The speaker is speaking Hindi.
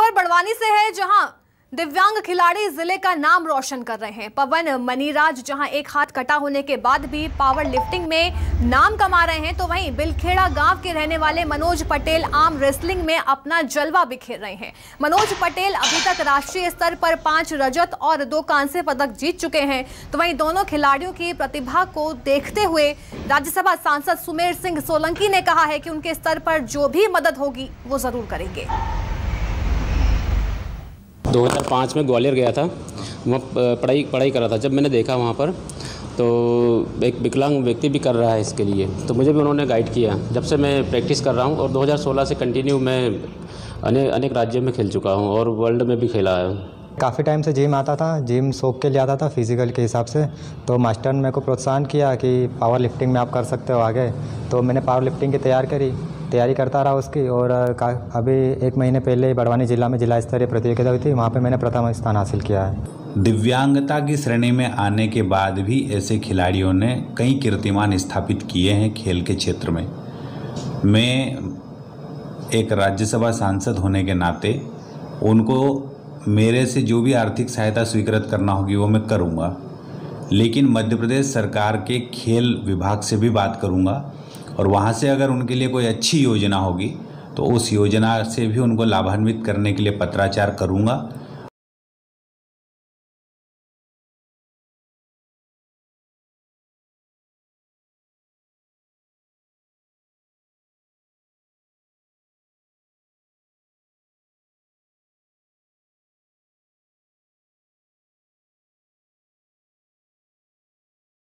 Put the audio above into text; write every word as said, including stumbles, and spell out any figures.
खबर बड़वानी से है, जहां दिव्यांग खिलाड़ी जिले का नाम रोशन कर रहे हैं। पवन मनीराज जहां एक हाथ कटा होने के बाद भी पावर लिफ्टिंग में नाम कमा रहे हैं, तो वहीं बिलखेड़ा गांव के रहने वाले मनोज पटेल आर्म रेसलिंग में अपना जलवा बिखेर रहे हैं। मनोज पटेल अभी तक राष्ट्रीय स्तर पर पांच रजत और दो कांस्य पदक जीत चुके हैं। तो वहीं दोनों खिलाड़ियों की प्रतिभा को देखते हुए राज्यसभा सांसद सुमेर सिंह सोलंकी ने कहा है कि उनके स्तर पर जो भी मदद होगी वो जरूर करेंगे। दो हज़ार पाँच में ग्वालियर गया था, वहाँ पढ़ाई पढ़ाई कर रहा था। जब मैंने देखा वहाँ पर तो एक विकलांग व्यक्ति भी कर रहा है इसके लिए, तो मुझे भी उन्होंने गाइड किया। जब से मैं प्रैक्टिस कर रहा हूँ और दो हज़ार सोलह से कंटिन्यू मैं अनेक अनेक राज्यों में खेल चुका हूँ और वर्ल्ड में भी खेला है। काफ़ी टाइम से जिम आता था, जिम शौक के लिए आता था फिज़िकल के हिसाब से। तो मास्टर ने मेरे को प्रोत्साहन किया कि पावर लिफ्टिंग में आप कर सकते हो आगे। तो मैंने पावर लिफ्टिंग की तैयार करी तैयारी करता रहा उसकी, और अभी एक महीने पहले बड़वानी जिला में जिला स्तरीय प्रतियोगिता हुई थी, वहाँ पे मैंने प्रथम स्थान हासिल किया है। दिव्यांगता की श्रेणी में आने के बाद भी ऐसे खिलाड़ियों ने कई कीर्तिमान स्थापित किए हैं खेल के क्षेत्र में। मैं एक राज्यसभा सांसद होने के नाते उनको मेरे से जो भी आर्थिक सहायता स्वीकृत करना होगी वो मैं करूँगा, लेकिन मध्य प्रदेश सरकार के खेल विभाग से भी बात करूँगा और वहाँ से अगर उनके लिए कोई अच्छी योजना होगी तो उस योजना से भी उनको लाभान्वित करने के लिए पत्राचार करूँगा।